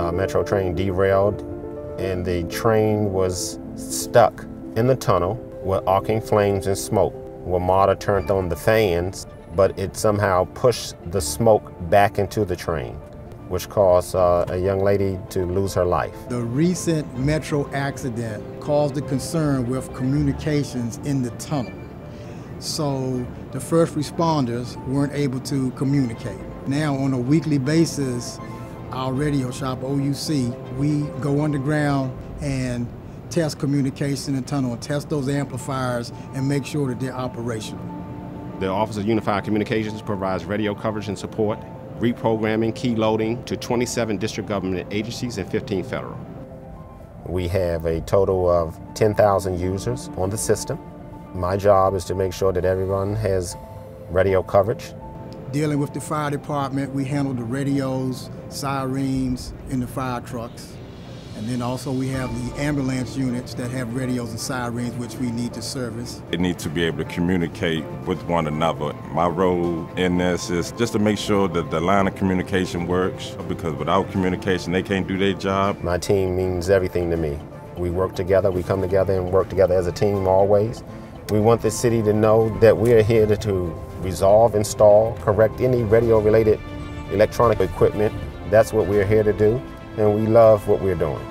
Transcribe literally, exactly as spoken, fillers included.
uh, metro train derailed, and the train was stuck in the tunnel with arcing flames and smoke. WMATA turned on the fans, but it somehow pushed the smoke back into the train, which caused uh, a young lady to lose her life. The recent metro accident caused a concern with communications in the tunnel. So the first responders weren't able to communicate. Now on a weekly basis, our radio shop, O U C, we go underground and test communication in the tunnel, and test those amplifiers and make sure that they're operational. The Office of Unified Communications provides radio coverage and support, reprogramming, keyloading to twenty-seven district government agencies and fifteen federal. We have a total of ten thousand users on the system. My job is to make sure that everyone has radio coverage. Dealing with the fire department, we handle the radios, sirens in the fire trucks. And then also we have the ambulance units that have radios and sirens which we need to service. They need to be able to communicate with one another. My role in this is just to make sure that the line of communication works, because without communication they can't do their job. My team means everything to me. We work together, we come together and work together as a team always. We want the city to know that we are here to, to resolve, install, correct any radio-related electronic equipment. That's what we're here to do, and we love what we're doing.